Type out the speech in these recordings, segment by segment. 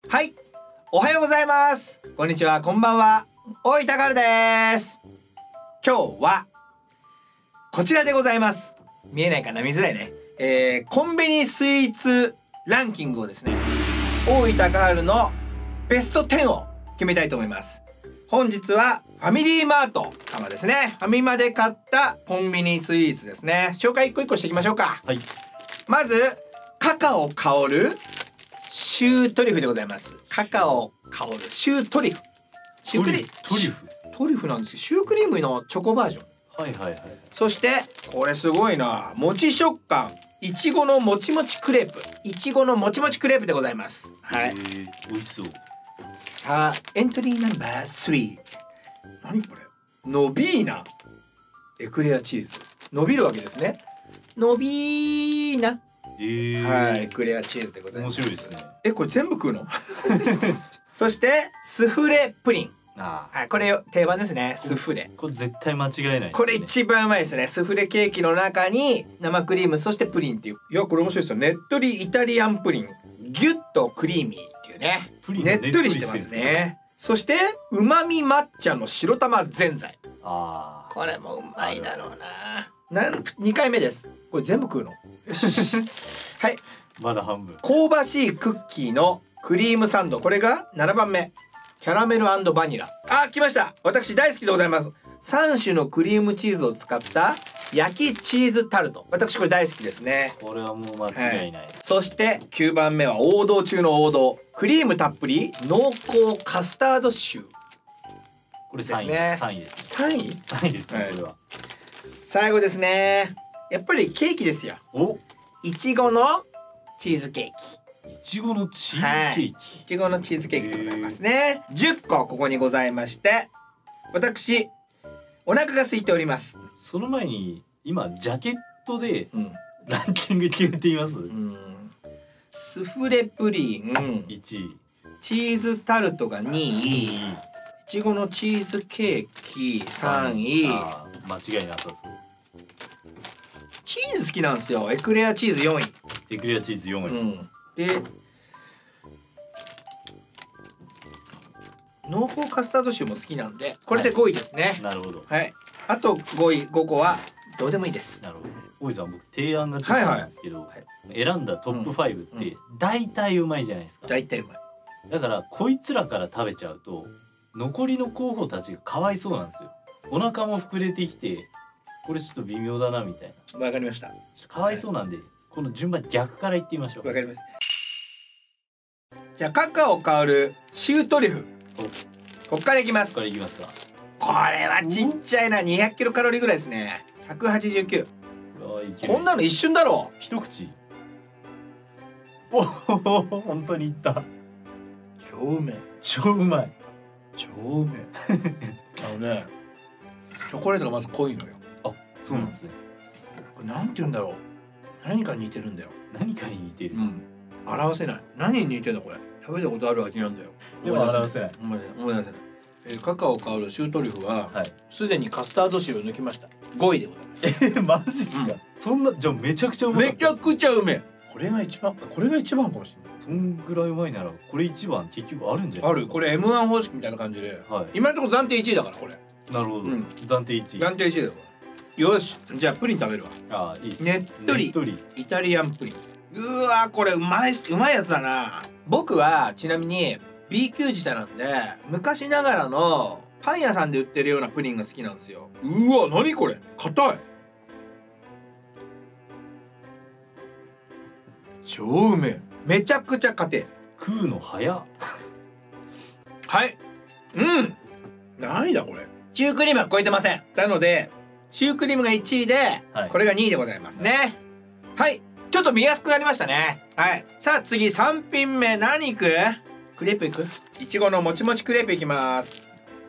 はい、おはようございます。こんにちは、こんばんは。大分ガールです。今日はこちらでございます。見えないかな、見づらいね。コンビニスイーツランキングをですね、大分ガールのベスト10を決めたいと思います。本日はファミリーマート様ですね。ファミマで買ったコンビニスイーツですね。紹介一個一個していきましょうか。 はい。 まずカカオ香るシュートリュフでございます。カカオ香るシュートリュフ。シュークリトリュフ。 トリュフなんですよ。シュークリームのチョコバージョン。 はいはいはい。 そしてこれすごいな。もち食感。いちごのもちもちクレープ。いちごのもちもちクレープでございます。はい。 美味しそう。 さあエントリーナンバー3。何これ？ノビーナ。エクレアチーズ。伸びるわけですね。ノビーナ。はい、エクレアチーズでございます。 面白いですね。 これ全部食うの？そしてスフレプリン。 ああ、 はい、これ定番ですね。スフレ。 これ絶対間違いないですね。 これ一番うまいですね。スフレケーキの中に生クリーム、そしてプリンっていう。いや、これ面白いですよ。ねっとりイタリアンプリン。ギュッとクリーミーっていうね。ねっとりしてますね。そしてうまみ抹茶の白玉ぜんざい。 ああ、 これもうまいだろうな。2回目です。これ全部食うの？よし。はい。 まだ半分。 香ばしいクッキーのクリームサンド。これが7番目。キャラメル&バニラ。あ、来ました。私大好きでございます。3種のクリームチーズを使った焼きチーズタルト。私これ大好きですね。 これはもう間違いない。 そして9番目は王道中の王道。クリームたっぷり濃厚カスタードシュー。 これ3位ですね。 3位です。 3位 3位ですね、これは。 最後ですね。やっぱりケーキですよ。 お、 いちごのチーズケーキ。 いちごのチーズケーキ。 いちごのチーズケーキでございますね。10個ここにございまして、私お腹が空いております。 その前に今ジャケットでうん、 ランキング決めています。 スフレプリン 1位、 チーズタルトが2位、いちごのチーズケーキ3位。 あー、間違いなさそう。 チーズ好きなんですよ。エクレアチーズ4位。 エクレアチーズ4位。 で濃厚カスタードシューも好きなんで、これで5位ですね。 なるほど。 はい。あと5位5個はどうでもいいです。 なるほど。大井さん、僕提案がちょっとあるんですけど、選んだトップ5って大体うまいじゃないですか。 大体うまい。 だからこいつらから食べちゃうと残りの候補たちがかわいそうなんですよ。お腹も膨れてきて、これちょっと微妙だなみたいな。 わかりました。 かわいそうなんで、この順番逆からいってみましょう。 わかりました。じゃあカカオ香るシュートリュフ。こっからいきます。 これいきますか。 これはちっちゃいな。200キロカロリーぐらいですね。189。こんなの一瞬だろう。 一口。おお、本当にいった。 超うめえ。 超うまい。 超うめえ。チョコレートがまず濃いのよ。 あ、そうなんですね。 これなんて言うんだろう。何かに似てるんだよ。 何かに似てる。 表せない。何に似てるのこれ。食べたことある味なんだよ。 でも表せない。 思い出せない。カカオ香るシュートリュフはすでにカスタード汁を抜きました。5位でございます。 マジっすか。そんな、じゃあめちゃくちゃうまい。 めちゃくちゃうめえ。これが一番かもしれない。 そんぐらいうまいならこれ一番結局あるんじゃないですか。 ある。これ M1 方式みたいな感じで、今のところ暫定1位だからこれ。 なるほど。暫定1位。 暫定1位だから。よし、じゃあプリン食べるわ。 ああ、いいです。 ねっとりイタリアンプリン。うわ、これうまいやつだな。僕はちなみに B 級舌なんで、昔ながらのパン屋さんで売ってるようなプリンが好きなんですよ。うわ、何これ、硬い。超うめえ。めちゃくちゃ硬い。 食うの早っ。 はい。何だこれ。シュークリームは超えてません。なのでシュークリームが1位で、これが2位でございますね。はい、ちょっと見やすくなりましたね。はい。さあ次3品目何いく？クレープいく？いちごのもちもちクレープいきます。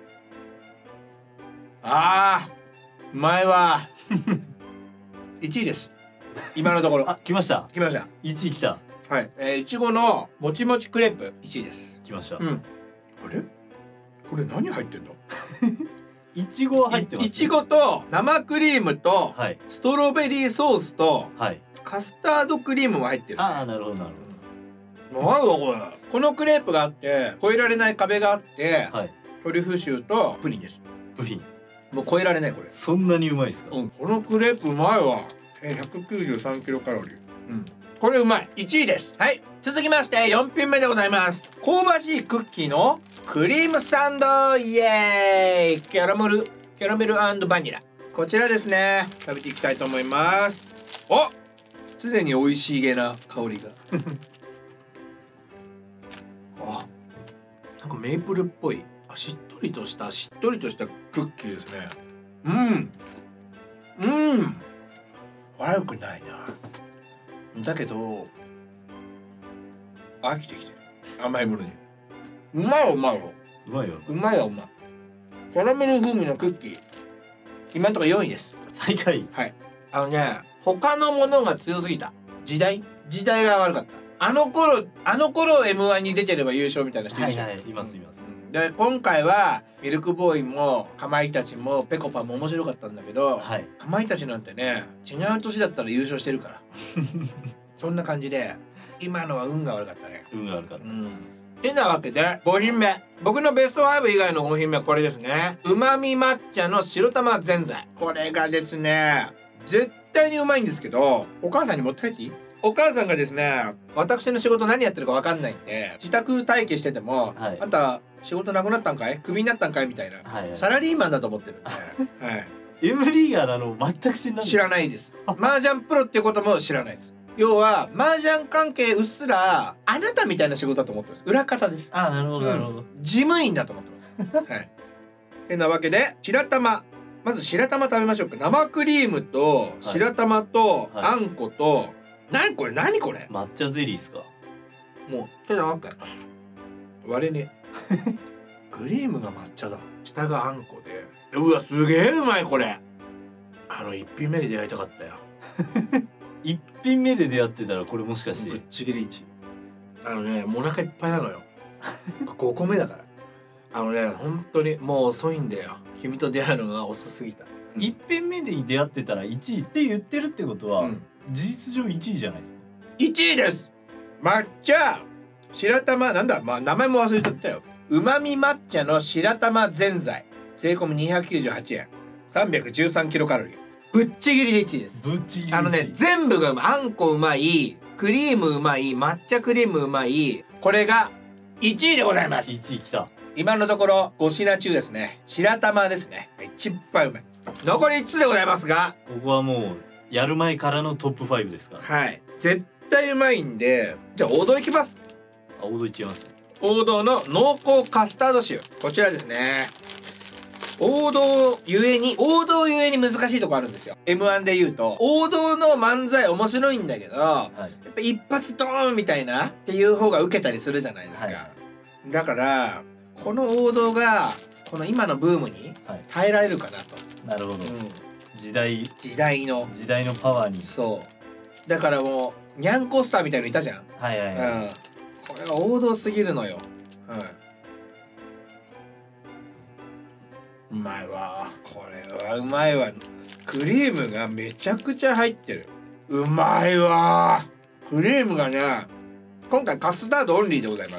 あー、うまいわ。1位です。今のところ。 あ、来ました。 来ました。 1位来た。 はい。いちごのもちもちクレープ1位です。 来ました。 あれ？これ何入ってんの？ いちごは入ってます。 いちごと生クリームとストロベリーソースとカスタードクリームも入ってる。 ああ、なるほどなるほど。 うまいわこれ。このクレープがあって越えられない壁があって、 はい。 トリュフ臭とプリンです。 プリン。 もう越えられないこれ。 そんなにうまいですか。 このクレープうまいわ。193キロカロリー。これうまい。1位です。はい。続きまして4品目でございます。香ばしいクッキーのクリームサンドイエーイ。キャラメル&バニラ。こちらですね。食べていきたいと思います。お、すでに美味しげな香りが。あ、なんかメープルっぽい。しっとりとしたクッキーですね。悪くないな。だけど飽きてきてる、甘いものに。うまいよ。 うまいよ。 うまい。キャラメル風味のクッキー、今のところ4位です。 最下位。 はい。他のものが強すぎた。時代が悪かった。あの頃 M1 に出てれば優勝みたいな人いるじゃん。 います。 で今回はミルクボーイもかまいたちもぺこぱも面白かったんだけど、 はい。 かまいたちなんてね、違う年だったら優勝してるからそんな感じで今のは運が悪かったね。てなわけで5品目、僕のベスト5以外の5品目はこれですね。うまみ抹茶の白玉ぜんざい。これがですね絶対にうまいんですけど、お母さんに持って帰っていい？お母さんがですね、私の仕事何やってるか分かんないんで自宅待機してても、 はい、 あんた仕事なくなったんかい、クビになったんかいみたいな、サラリーマンだと思ってるんで、はい、 M リーガーなの全く知らないです。 麻雀プロっていうことも知らないです。要は麻雀関係うっすらあなたみたいな仕事だと思ってます。裏方です。 なるほど、 事務員だと思ってますはい。てなわけで白玉、まず白玉食べましょうか。生クリームと白玉とあんこと、何これ抹茶ゼリーですか。 もう手が分かん割れねクリームが抹茶だ、下があんこで、うわすげえうまいこれ。一品目に出会いたかったよ一品目で出会ってたらこれもしかしてぶっちぎり1。もうお腹いっぱいなのよ5個目だから。本当にもう遅いんだよ、君と出会うのが遅すぎた。 一品目に出会ってたら1位って言ってるってことは、事実上1位じゃないですか。 1位です。抹茶白玉、なんだ、名前も忘れちゃったよ。うまみ抹茶の白玉ぜんざい、税込み298円、313キロカロリー。ぶっちぎりで1位です。 ぶっちぎり。 全部がうまい。あんこうまい、クリームうまい、抹茶クリームうまい。これが1位でございます。 1位きた。 今のところ5品中ですね、白玉ですね、一番うまい。残り5つでございますが、 ここはもうやる前からのトップ5ですから。 はい、絶対うまいんで、じゃあ王道いきます。 王道いっちゃいます。 王道の濃厚カスタードシュー、こちらですね。王道ゆえに難しいとこあるんですよ。 M1 で言うと王道の漫才面白いんだけど、やっぱ一発ドーンみたいなっていう方が受けたりするじゃないですか、だからこの王道がこの今のブームに耐えられるかなと。 なるほど、時代のパワーに。 そうだからもうニャンコスターみたいのいたじゃん。これは王道すぎるのよ。うまいわ、これはうまいわ。クリームがめちゃくちゃ入ってる。うまいわ。クリームがね、今回カスタードオンリーでございます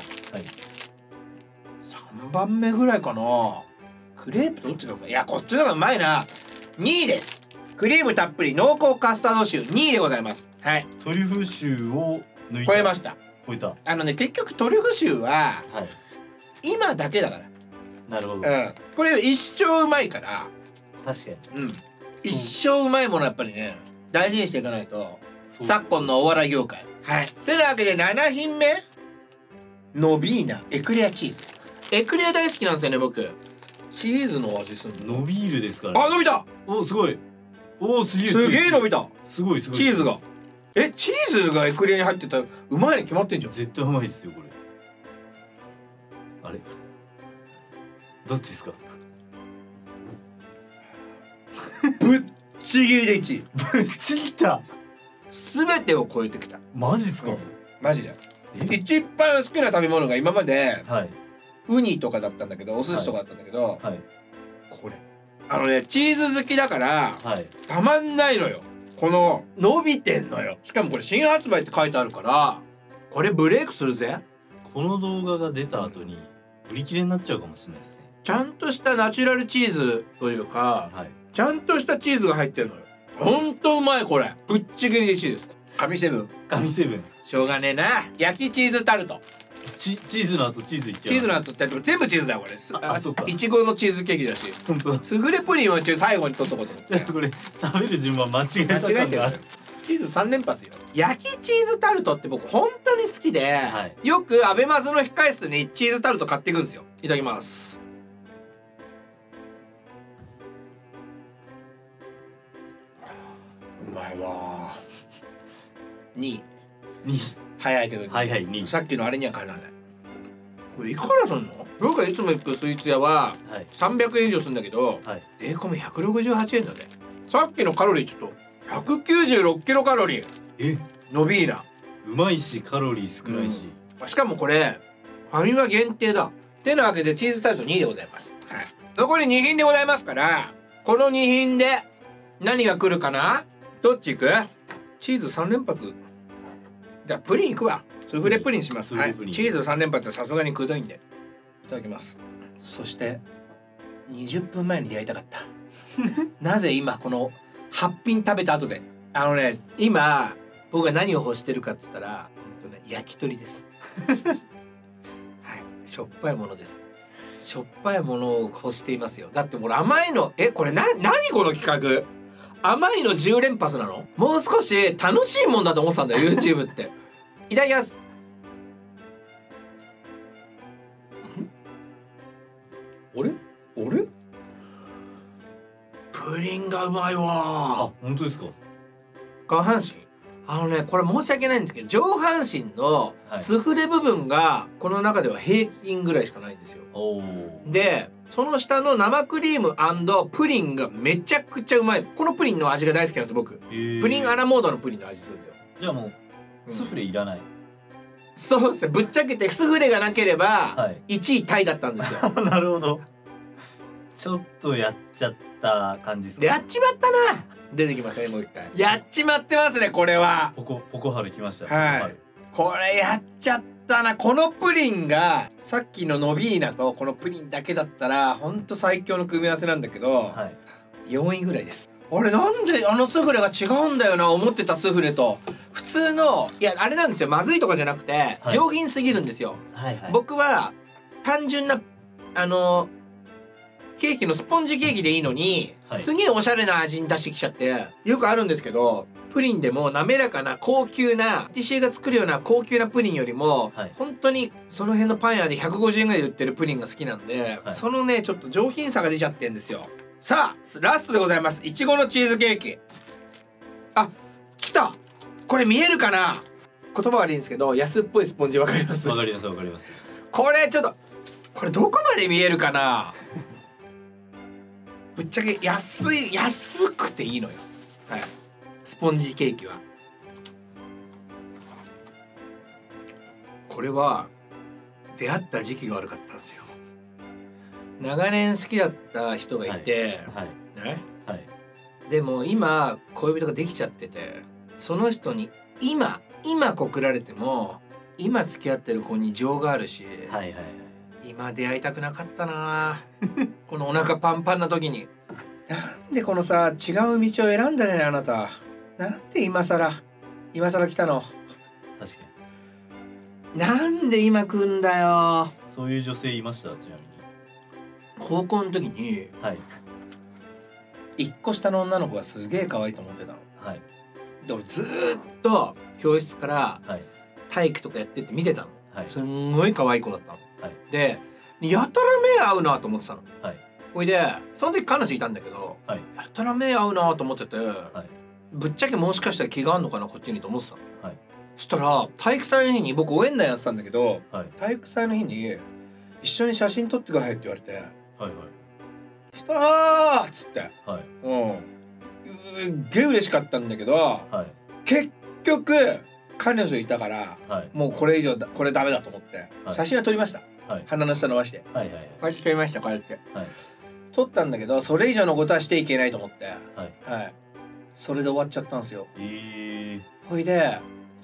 、3番目ぐらいかな。クレープどっちがうまい？いやこっちの方がうまいな。2位です。クリームたっぷり濃厚カスタードシュー、2位でございます。はい、 トリュフ臭を抜いた。 超えました。結局トリュフ臭は今だけだから。 なるほど、 これ一生うまいから。 確かに、 一生うまいものやっぱりね大事にしていかないと、昨今のお笑い業界。というわけで7品目、ノビーナエクレアチーズ。エクレア大好きなんですよね僕。チーズの味すんの。 伸びールですからね。 あ、伸びた。 お、すごい。お、すげえ伸びた。 すごいチーズが。チーズがエクレアに入ってたらうまいに決まってんじゃん。 絶対うまいっすよこれ。あれどっちですか。 ぶっちぎりで1位。 ぶっちぎった。 全てを超えてきた。 マジっすか、 マジだよ。一番好きな食べ物が今まで、ウニとかだったんだけど、お寿司とかだったんだけど、これチーズ好きだから、たまんないのよ。この伸びてんのよ。しかもこれ新発売って書いてあるから、 これブレイクするぜ。 この動画が出た後に売り切れになっちゃうかもしれないですね。 ちゃんとしたナチュラルチーズというか、 はい。 ちゃんとしたチーズが入ってるのよ。ほんとうまいこれ。ぶっちぎりで1位です。神セブン。 神セブン。 しょうがねえな。焼きチーズタルト。 チーズの後チーズいっちゃう。 チーズのやつって全部チーズだよこれ。 そうか。 いちごのチーズケーキだし。 本当だ。 スフレプリンは最後に取っとこうと思って。 これ食べる順番間違えた間違えてる。チーズ3連発よ。焼きチーズタルトって僕本当に好きで、 はい、 よくアベマズの控え室にチーズタルト買っていくんですよ。いただきます。うまいわー。2位早いけどはいはい2位。 さっきのあれにはかなわない。これいくらすんの？僕がいつも行くスイーツ屋は300円以上するんだけど、 はい、 税込み168円だね。さっきのカロリーちょっと196キロカロリー。伸びいいな。 うまいしカロリー少ないし、 しかもこれファミマ限定だ。てなわけでチーズタルト2位でございます。はい、残り2品でございますから、この2品で何が来るかな。どっち行く？チーズ3連発。じゃあプリン行くわ。スフレプリンします。はい、チーズ3連発はさすがにくどいんでいただきます。そして20分前に出会いたかったなぜ今この8品食べた後で今僕が何を欲してるかっつったら、焼き鳥ですはい、しょっぱいものです。しょっぱいものを欲していますよ。だって俺甘いのこれ何この企画、甘いの10連発なの？もう少し楽しいもんだと思ってたんだよYouTube っていただきます。あれプリンがうまいわ。 あ、本当ですか？ 下半身これ申し訳ないんですけど、上半身のスフレ部分がこの中では平均ぐらいしかないんですよ。でその下の生クリーム&プリンがめちゃくちゃうまい。このプリンの味が大好きなんです僕。プリンアラモードのプリンの味するんですよ。 じゃあもうスフレいらない、 そうですね。ぶっちゃけてスフレがなければ1位タイだったんですよなるほど。ちょっとやっちゃった感じですね。 やっちまったな。出てきましたね、もう一回。やっちまってますね、これは。 ポコハルきました。 はい。これやっちゃったな。このプリンがさっきのノビーナとこのプリンだけだったらほんと最強の組み合わせなんだけど、はい、4位ぐらいです。あれなんであのスフレが違うんだよな、思ってたスフレと。普通のあれなんですよ。まずいとかじゃなくて、はい、上品すぎるんですよ。はいはい、僕は単純なケーキのスポンジケーキでいいのに、はい、すげえおしゃれな味に出してきちゃってよくあるんですけど、プリンでも滑らかな高級なパティシエが作るような高級なプリンよりも、はい、本当にその辺のパン屋で150円ぐらいで売ってるプリンが好きなんで、はい、そのねちょっと上品さが出ちゃってんですよ。さあラストでございます。いちごのチーズケーキ。あ、来た。これ見えるかな。言葉悪いんですけど安っぽいスポンジわかります？ わかりますわかります。 これちょっとこれどこまで見えるかなぶっちゃけ安くていいのよ。はい、スポンジケーキはこれは出会った時期が悪かったんですよ。長年好きだった人がいて、はいねはい、でも今恋人ができちゃってて、その人に今告られても今付き合ってる子に情があるし、はいはいはい、今出会いたくなかったなこのお腹パンパンな時に。なんでこのさ違う道を選んだねあなた。なんで今更来たの。 確かになんで今来んだよ。 そういう女性いました？ちなみに高校の時に、はい、1個下の女の子がすげえ可愛いと思ってたの。はい、でもずーっと教室から体育とかやってって見てたの。はい、すんごい可愛い子だったの。はい、でやたら目合うなと思ってたの。はい、ほいでその時彼女いたんだけど、はい、やたら目合うなと思ってて、はい、ぶっちゃけもしかしたら気があるのかなこっちにと思ってたの。はい、そしたら体育祭の日に僕応援団やってたんだけど、はい、体育祭の日に一緒に写真撮ってくださいって言われて、はいはい、したらっつって、はい、げえ嬉しかったんだけど、はい、結局彼女いたから、はい、もうこれ以上これダメだと思って、はい、写真は撮りました。はい、鼻の下伸ばして、はいはいはい、こうやって撮りました。こうやって、はい、撮ったんだけどそれ以上のことはしていけないと思って、はいはい、それで終わっちゃったんですよ。ほいで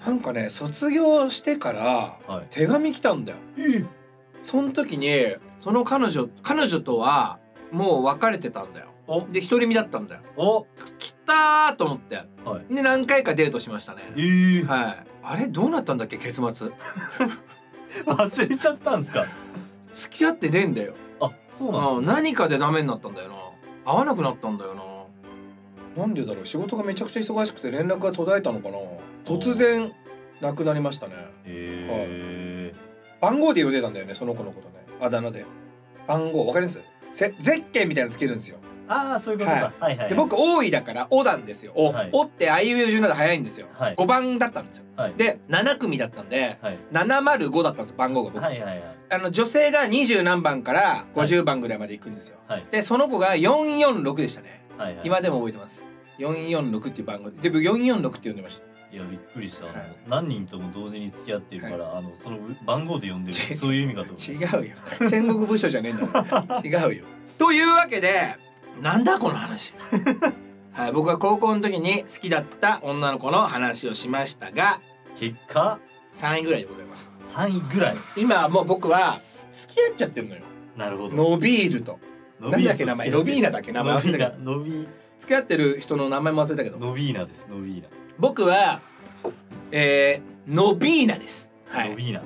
なんかね卒業してからはい。 手紙来たんだよ。その時にその彼女とはもう別れてたんだよ。 おで独り身だったんだよ。 お来たーと思って。 はい。 で何回かデートしましたね。 えはい。あれどうなったんだっけ結末。 忘れちゃったんですか。 付き合ってねえんだよ。 あ、そうなんです何かでダメになったんだよな。会わなくなったんだよな。なんでだろう。仕事がめちゃくちゃ忙しくて連絡が途絶えたのかな。突然亡くなりましたね。 へ番号で呼んでたんだよねその子のことね。あだ名で番号わかります？ゼッケンみたいなのつけるんですよ。 ああ、そういうことか。はいはい。 で僕多いだからおなんですよ。おってあいうえお順だと早いんですよ。 はい 5番だったんですよ。で7組だったんで705だったんですよ番号が僕。 はいはいはい。 女性が20何番から50番ぐらいまで行くんですよ。でその子が446でしたね。今でも覚えてます。446っていう番号で僕446って呼んでました。 いやびっくりした。何人とも同時に付き合ってるからその番号で呼んでるそういう意味かと思う。違うよ。戦国武将じゃねえんだから。違うよ。というわけでなんだこの話。はい、僕が高校の時に好きだった女の子の話をしましたが結果 3位ぐらいでございます。 3位ぐらい。 今もう僕は付き合っちゃってるのよ。 なるほど。 ノビールとなんだっけ名前。ロビーナだっけ名前忘れたけど。付き合ってる人の名前も忘れたけど。 ノビーナです。ノビーナ。 僕はノビーナです。はい。 ノビーナ。 はい。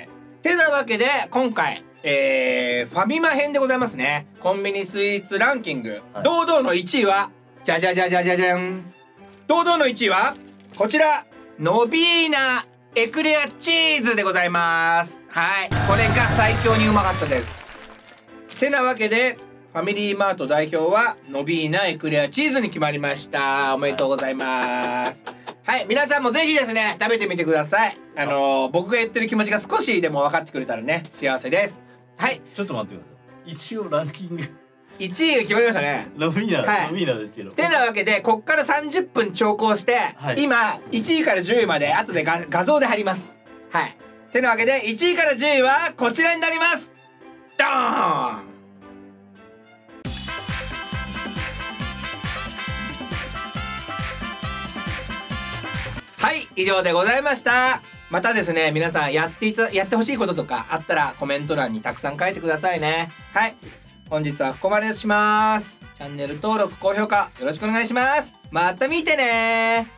てなわけで今回ファミマ編でございますね。コンビニスイーツランキング、堂々の1位はじゃじゃじゃじゃじゃじゃん。堂々の1位はこちらノビーナエクレアチーズでございます。はい、これが最強にうまかったです。てなわけでファミリーマート代表はノビーナエクレアチーズに決まりました。おめでとうございます。はい、皆さんもぜひですね食べてみてください。僕が言ってる気持ちが少しでも分かってくれたらね幸せです。はい、 ちょっと待ってください。一応ランキング 1位が決まりましたね。 ノビーナ、ノビーナですけど。 てなわけでこっから30分長考して、今1位から10位まで後で画像で貼ります。はい。てなわけで1位から10位はこちらになります。ドーン。はい、以上でございました。またですね皆さんやってほしいこととかあったらコメント欄にたくさん書いてくださいね。はい、本日はここまでとします。チャンネル登録高評価よろしくお願いします。また見てね。